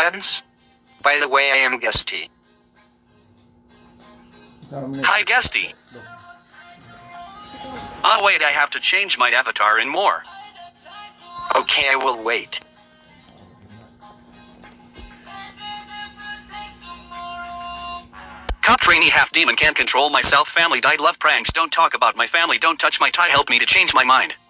friends? By the way, I am Guesty. Hi, Guesty. Oh wait, I have to change my avatar and more. Okay, I will wait. Cop trainee half demon can't control myself. Family died. Love pranks. Don't talk about my family. Don't touch my tie. Help me to change my mind.